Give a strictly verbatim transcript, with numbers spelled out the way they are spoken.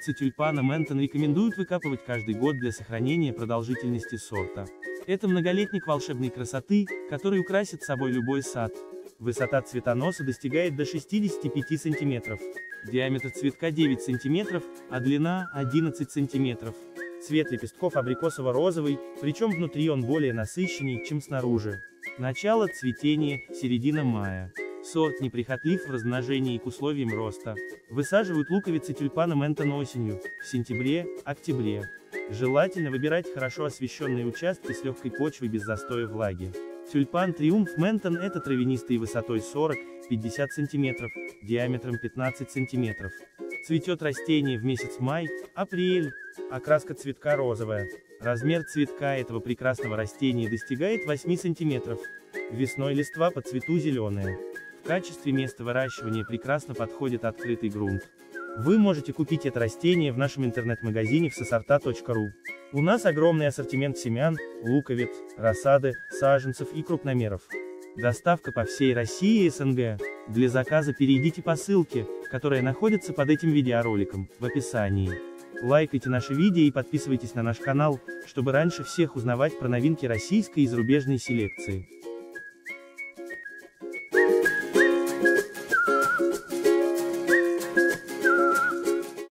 Луковицы тюльпана Ментон рекомендуют выкапывать каждый год для сохранения продолжительности сорта. Это многолетник волшебной красоты, который украсит собой любой сад. Высота цветоноса достигает до шестидесяти пяти сантиметров. Диаметр цветка девять сантиметров, а длина одиннадцать сантиметров. Цвет лепестков абрикосово-розовый, причем внутри он более насыщенней, чем снаружи. Начало цветения – середина мая. Сорт неприхотлив в размножении и к условиям роста. Высаживают луковицы тюльпана Ментон осенью, в сентябре-октябре. Желательно выбирать хорошо освещенные участки с легкой почвой без застоя влаги. Тюльпан Триумф Ментон – это травянистый высотой сорок-пятьдесят сантиметров, диаметром пятнадцать сантиметров. Цветет растение в месяц май-апрель. Окраска цветка розовая. Размер цветка этого прекрасного растения достигает восьми сантиметров. Весной листва по цвету зеленая. В качестве места выращивания прекрасно подходит открытый грунт. Вы можете купить это растение в нашем интернет-магазине в сосорта точка ру. У нас огромный ассортимент семян, луковиц, рассады, саженцев и крупномеров. Доставка по всей России и СНГ. Для заказа перейдите по ссылке, которая находится под этим видеороликом, в описании. Лайкайте наши видео и подписывайтесь на наш канал, чтобы раньше всех узнавать про новинки российской и зарубежной селекции.